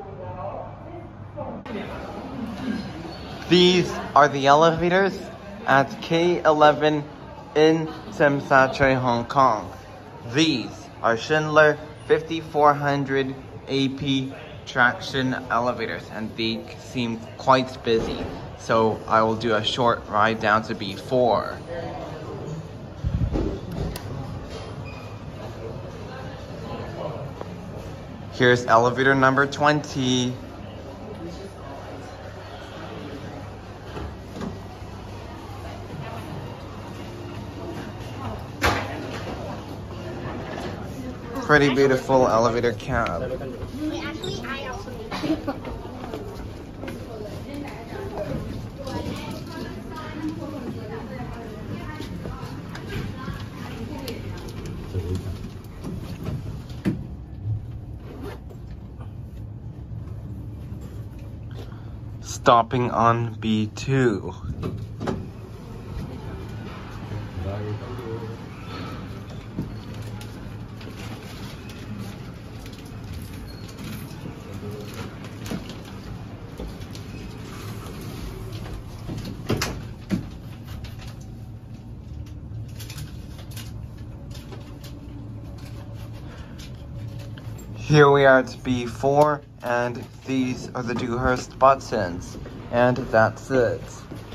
These are the elevators at K11 in Tsim Sha Tsui, Hong Kong. These are Schindler 5400 AP traction elevators, and they seem quite busy. So I will do a short ride down to B4. Here's elevator number 20. Pretty beautiful elevator cab. Stopping on B2. Here we are at B4, and these are the Dewhurst buttons, and that's it.